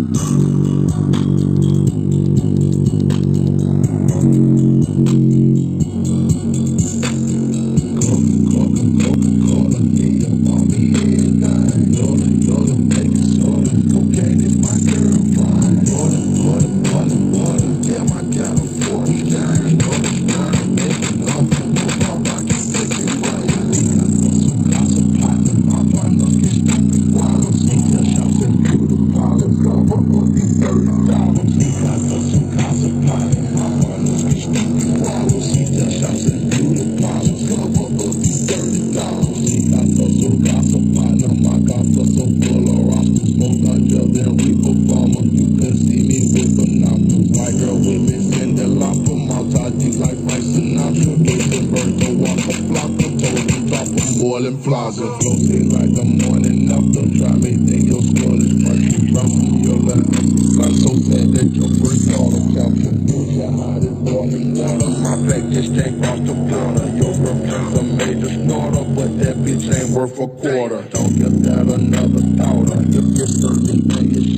Boiling plaza, floating like the morning after. Try me, think your skull is crunchy, roughing your lap. I'm so sad that your first daughter captured. Your heart is boiling water. My back just can't cross the border. Your girlfriend's a major snorter, but that bitch ain't worth a quarter. Don't get that another thought. If you're thirsty, then you